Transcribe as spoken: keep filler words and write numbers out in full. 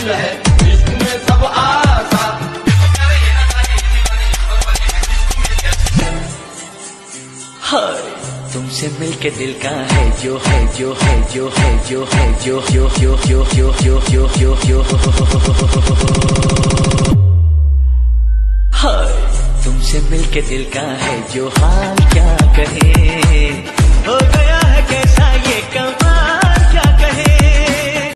मुश्किल है, इश्क में सब आसान। हाय तुमसे मिलके दिल का है जो है जो है जो है जो है जो जो जो जो जो जो जो जो जो हाय तुमसे मिलके दिल का है जो हाल क्या कहे, हो गया है कैसा ये कम